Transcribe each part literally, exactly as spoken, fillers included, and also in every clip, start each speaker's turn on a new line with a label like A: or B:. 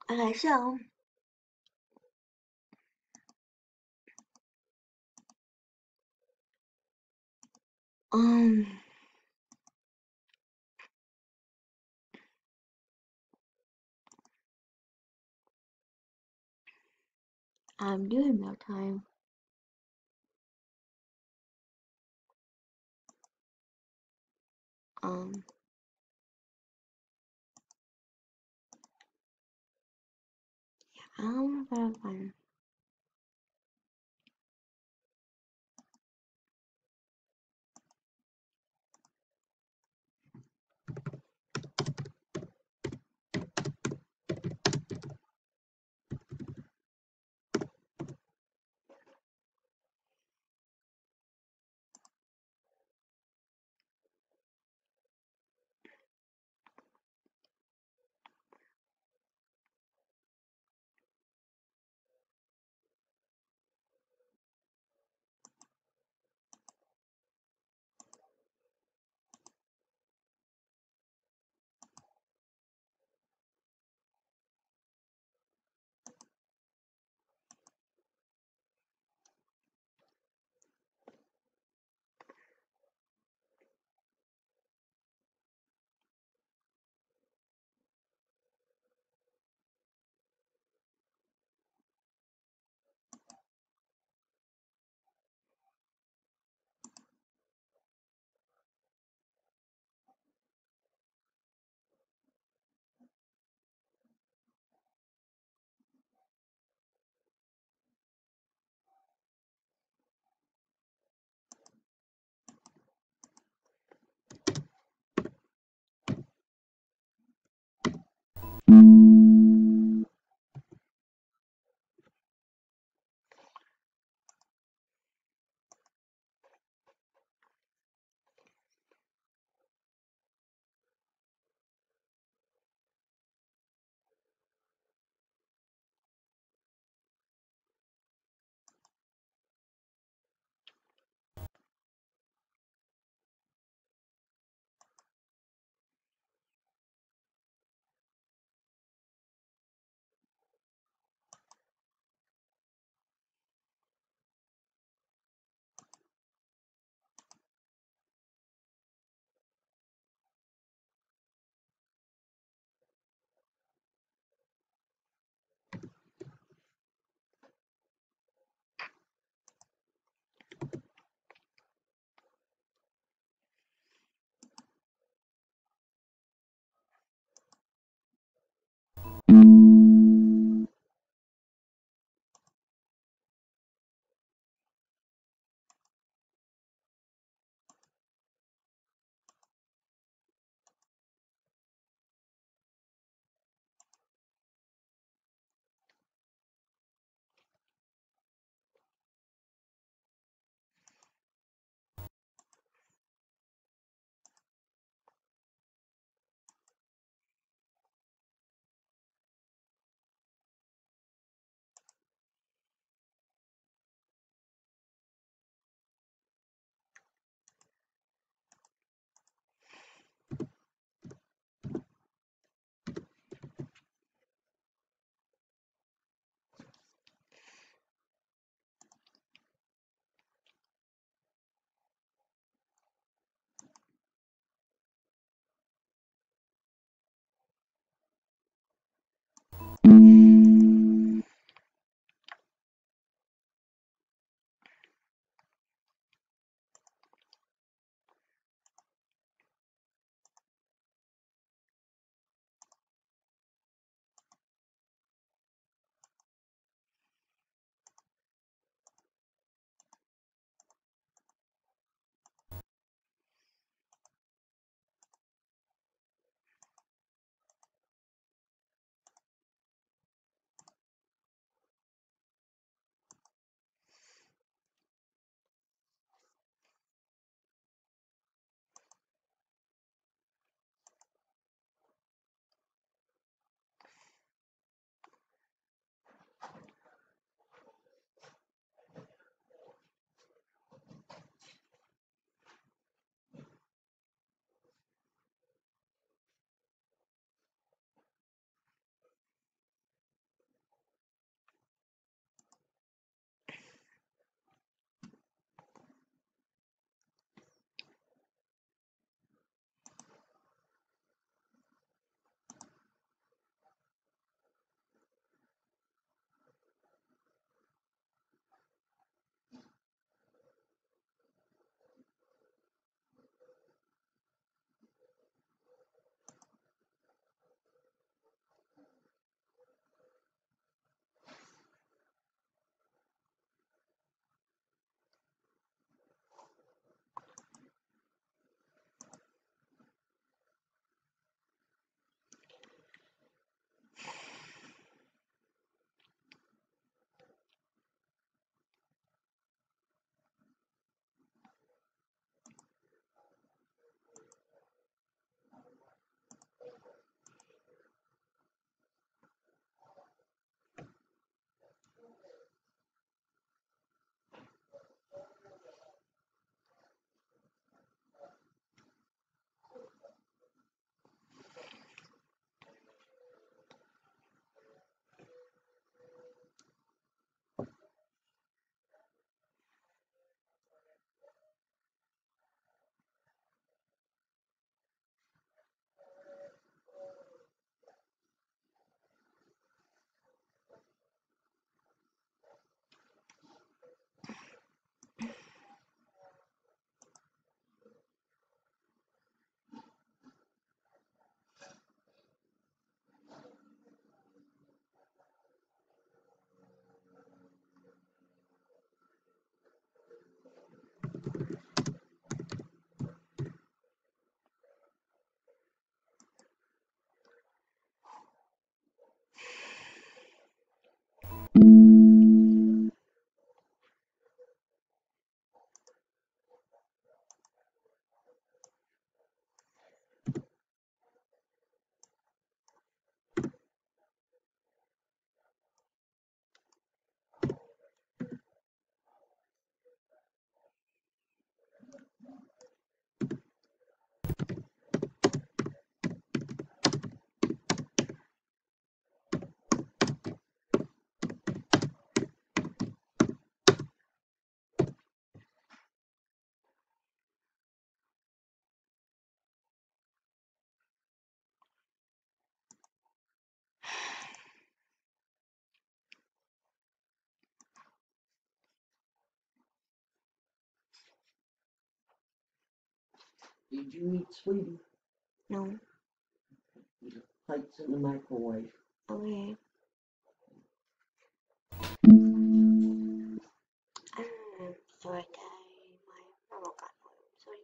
A: Okay, so um I'm doing milk time. Um I don't know if I find
B: Did you eat, sweetie?
A: No.
B: The plates in the microwave.
A: Okay. I'm sorry, Daddy. My remote got moved. Sorry.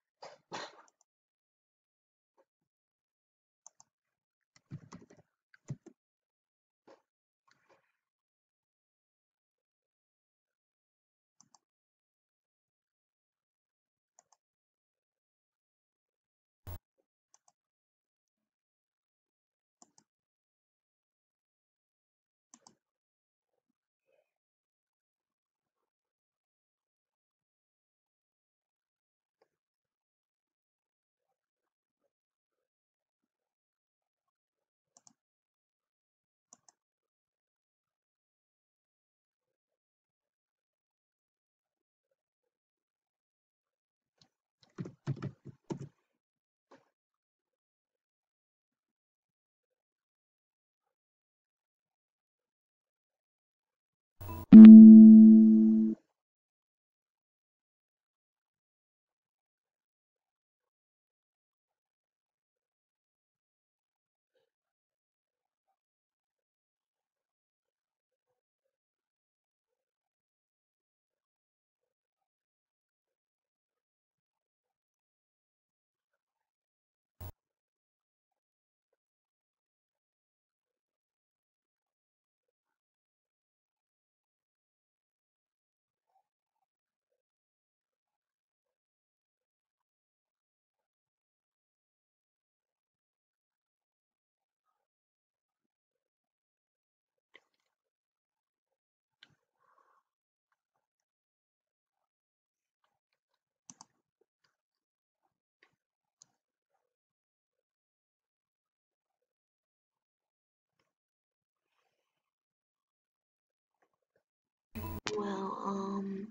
A: Well, um,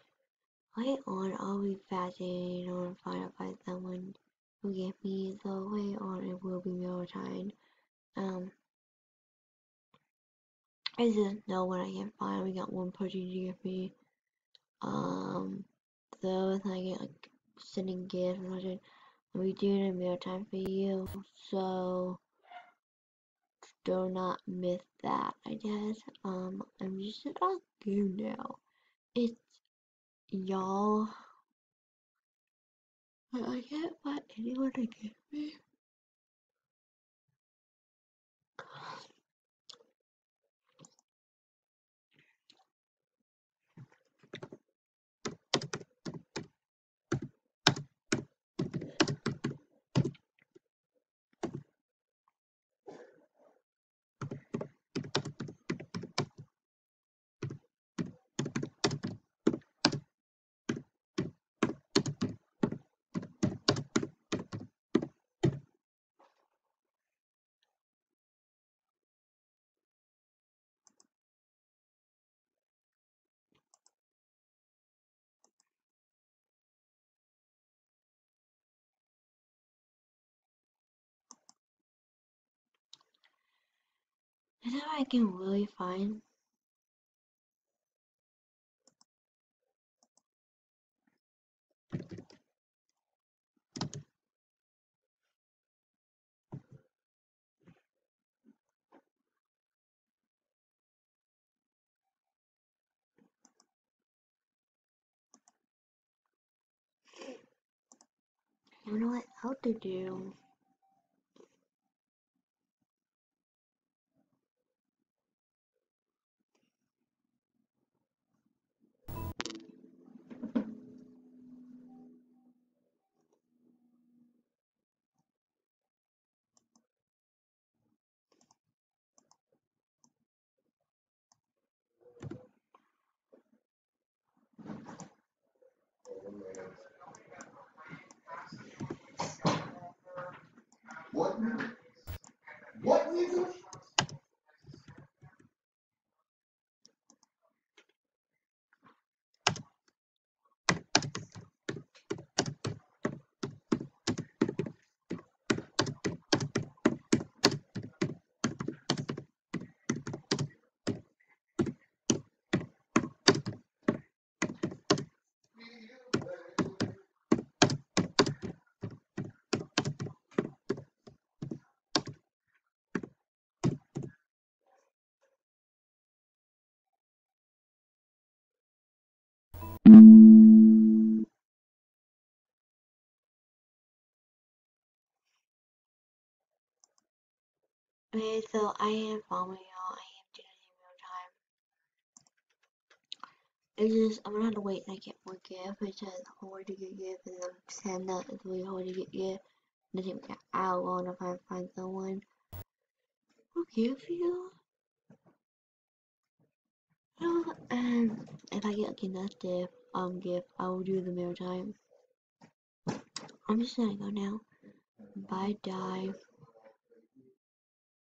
A: wait on, I'll be fascinated on find out by someone who gave me the way on it will be meal time. Um, I just know when I can find. We got one person to give me. Um, so if I get like sending gifts and such, I'll be doing a meal time for you. So do not miss that. I guess. Um, I'm just gonna go now. It's y'all. I can't find anyone to give me. Is that I can really find? I don't know what else to do. Okay, so I am following y'all. I am doing it in real time. It's just, I'm gonna have to wait and I get more gift. It says hard to get gift, and then ten that is really hard to get gift. It doesn't take me an hour long if I find someone who gives you. No, and if I get like enough gift, um, gift, I will do the mirror time. I'm just gonna go now. Bye, die.